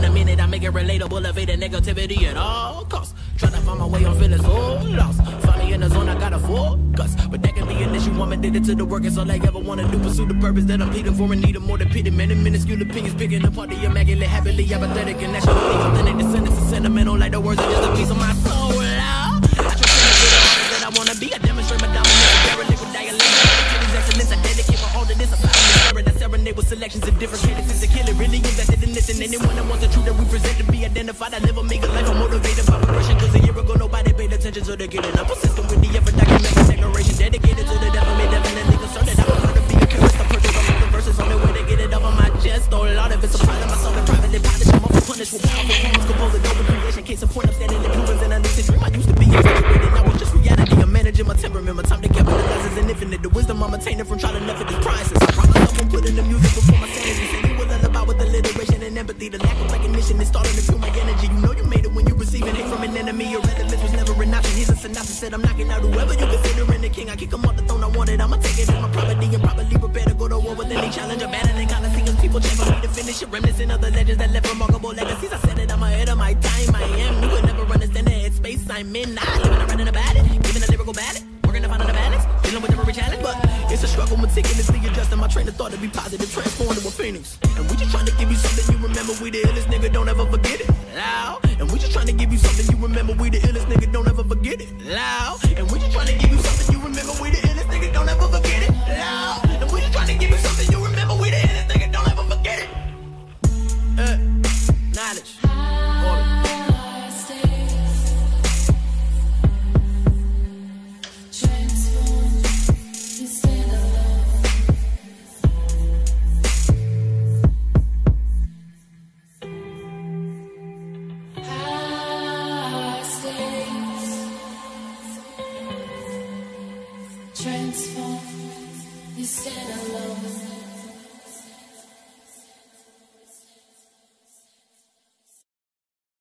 a minute, I make it relatable, evade the negativity at all costs. Try to find my way, I'm feeling so lost. Find me in the zone, I gotta focus. But that can be an issue, I'm addicted to the work. It's all I ever wanna do, pursue the purpose that I'm pleading for. And need a more than pity, man, minuscule opinions. Picking apart the immaculate, happily apathetic. And that's really authentic, the sentence is sentimental. Like the words are just a piece of my soul. I try to be the artist that I wanna be. I demonstrate my dominance, derelict with dialect. Excellence, I dedicate my all to this. I serenade with selections of different cadences to kill it. Really invested in this, and anyone that wants the truth that we present to be identified. I live or make a life, I'm motivated by progression. Cause a year ago nobody paid attention, so they're getting up. Persistent with the effort, document the declaration. Dedicated to the devil, made definitely concerned that I was gonna be a purist. I purchase all the verses on the way to get it up on my chest. Oh Lord, if it's a part of my soul, and privately polished, I'm off punished with powerful poems, composed of open creation. Case of point, I'm standing in proofs and a lucid dream. I used to be infatuated, now it's just reality. I'm managing my temperament, my time to get my lessons and infinite. The wisdom I'm attaining from trying to live for this priceless. I promise I won't put in the music before my sanity. Say you will about with alliteration and empathy. The lack of recognition is starting to fuel my energy. You know you made it when you receiving hate from an enemy. Your relevance was never an option. Here's a synopsis, said I'm knocking out whoever you considering the king. I kick him off the throne, I want it. I'ma take it as my property and probably prepare to go to war with any challenge. I'm better than Coliseums. People change for me to finish it. Reminiscent of the legends that left remarkable legacies. I said it, I'm ahead of my time. I am. You would never understand the headspace I'm in. I living around in about it, giving a lyrical ballad. Working to find the balance, dealing with every challenge, but it's a struggle, meticulously adjusting my train of thought to be positive, transformed into a phoenix. And we just trying to give you something you remember. We the illest nigga, don't ever forget it. Loud. And we just trying to give you something you remember. We the illest nigga, don't ever forget it. Loud. And we just trying to give you something you remember. We the illest nigga, don't ever forget it. Loud. And we just trying to give you something you remember. We the illest nigga, don't ever forget it. Knowledge. Orbit. Transform, you stand up.